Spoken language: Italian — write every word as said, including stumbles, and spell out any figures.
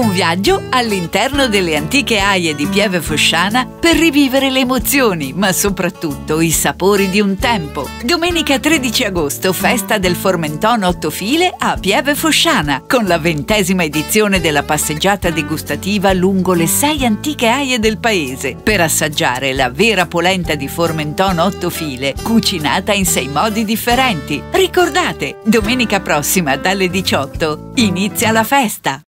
Un viaggio all'interno delle antiche aie di Pieve Fosciana per rivivere le emozioni, ma soprattutto i sapori di un tempo. Domenica tredici agosto, festa del Formenton otto file a Pieve Fosciana, con la ventesima edizione della passeggiata degustativa lungo le sei antiche aie del paese, per assaggiare la vera polenta di Formenton otto file, cucinata in sei modi differenti. Ricordate, domenica prossima dalle diciotto inizia la festa!